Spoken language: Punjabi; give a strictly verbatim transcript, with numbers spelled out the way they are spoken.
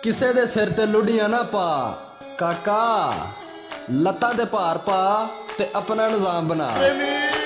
ਕਿਸੇ ਦੇ ਸਿਰ ਤੇ ਲੁੱਡੀਆਂ ਨਾ ਪਾ ਕਾਕਾ, ਲੱਤਾਂ ਤੇ ਭਾਰ ਪਾ ਤੇ ਆਪਣਾ ਨਿਜ਼ਾਮ ਬਣਾ।